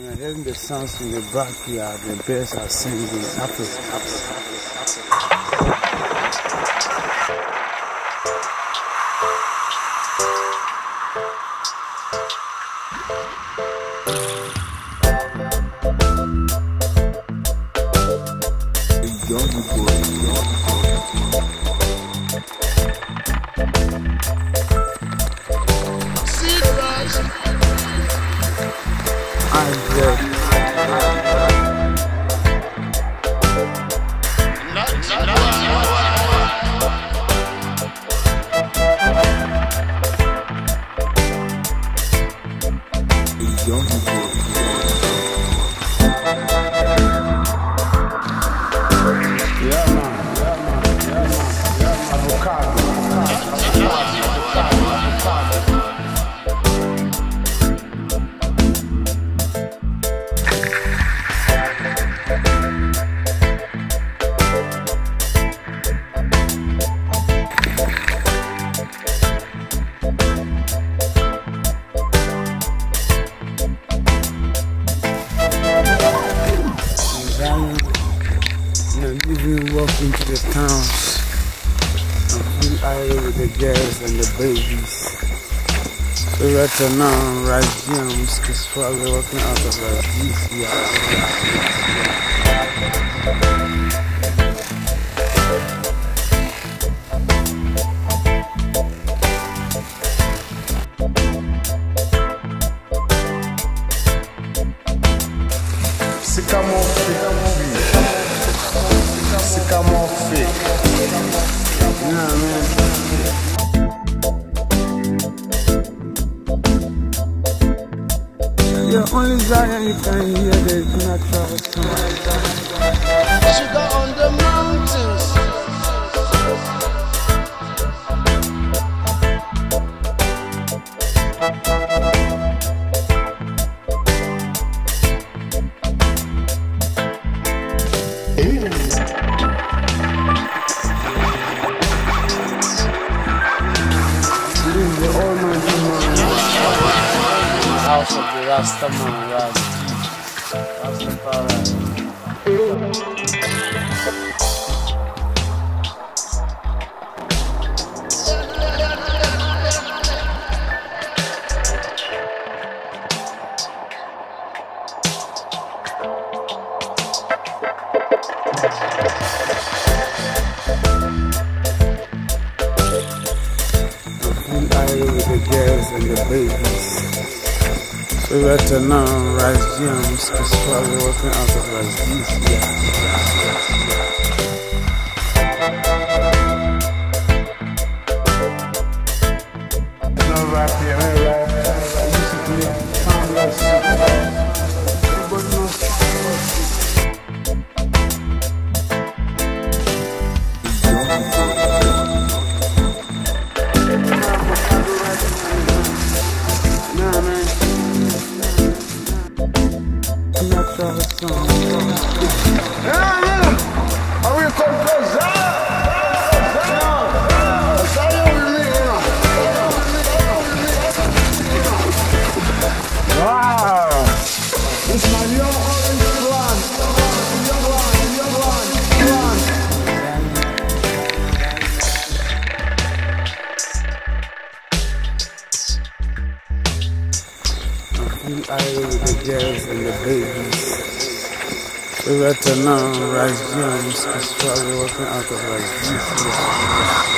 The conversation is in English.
When I hearing the sounds from the backyard, the birds are singing happy. Even walk into the towns and feel idle with the girls and the babies. So right now, Rice James is probably walking out of Rice You're only Zion, you can hear the natural sound. Sugar on the mountains. The Almighty Man, house of the Rasta man, Rastafari. With the girls and the babies. So right now, Rice James is probably walking out of Rice No rap here, no rap. I used to play Timeless. Everybody knows. Idle with the girls and the babies. So right now, Rice James is probably walking out of Rice.